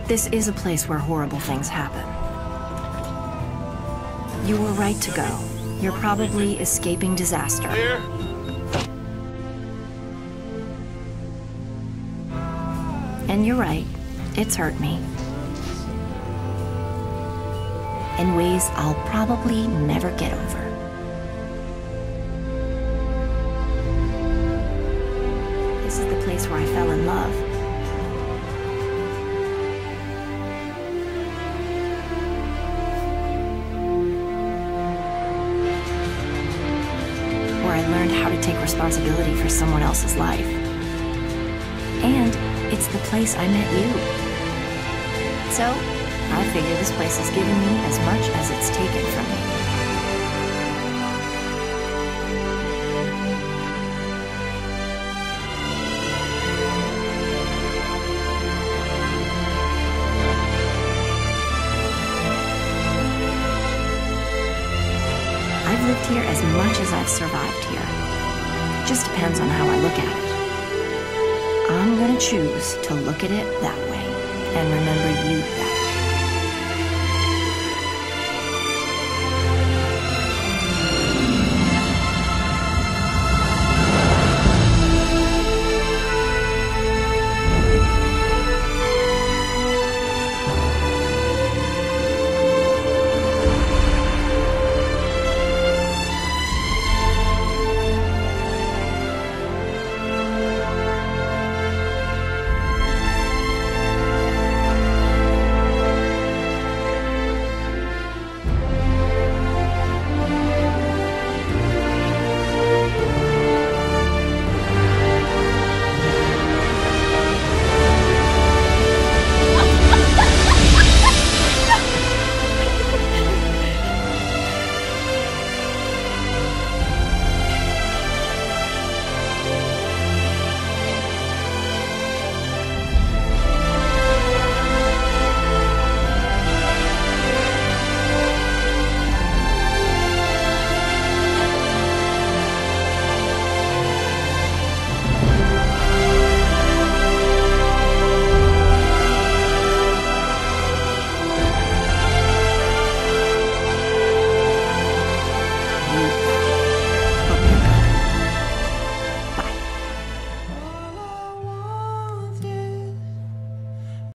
This is a place where horrible things happen. You were right to go. You're probably escaping disaster. Clear? And you're right, it's hurt me. In ways I'll probably never get over. This is the place where I fell in love. Where I learned how to take responsibility for someone else's life. And it's the place I met you. So, I figure this place has given me as much as it's taken from me. I've lived here as much as I've survived here. It just depends on how I look at it. I'm gonna choose to look at it that way and remember you that way.